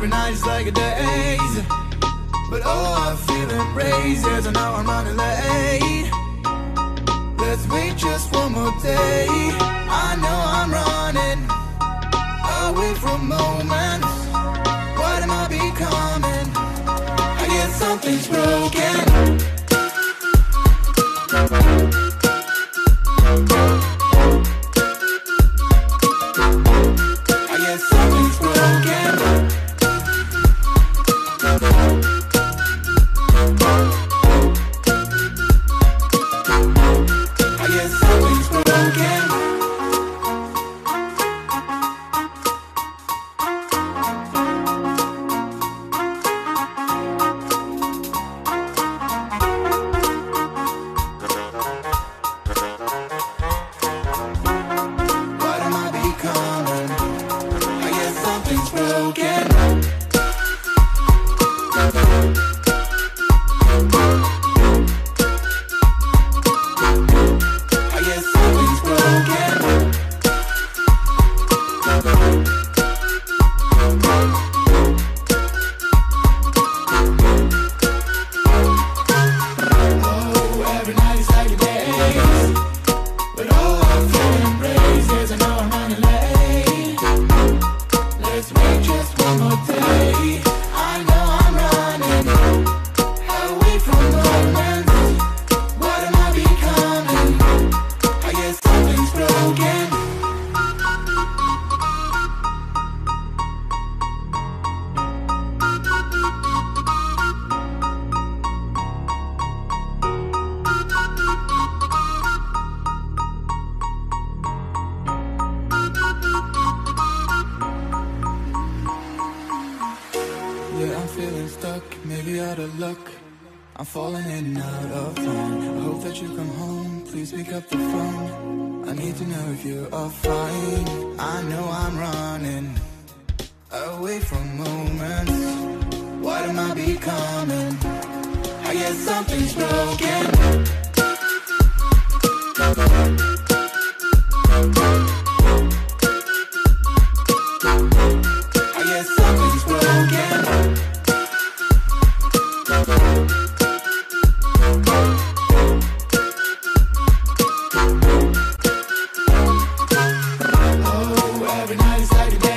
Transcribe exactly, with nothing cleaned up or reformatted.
every night is like a daze. But oh, I feel embraced as I know I'm running late. Let's wait just one more day. I know I'm running away from moments. What am I becoming? I guess something's broken. I guess something's broken. I guess something's broken. What am I becoming? I guess something's broken. I guess something's broken. Oh, every night is like a daze. But oh, I feel embraced as I know I'm running late. Let's wait just one more day. I know I'm running away from moments. What am I becoming? I guess something's broken. Yeah, I'm feeling stuck, maybe out of luck. I'm falling in and out of line. I hope that you come home, please pick up the phone. I need to know if you are fine. I know I'm running away from moments. What am I becoming? I guess something's broken. I guess something's broken. Oh, every night is like a day.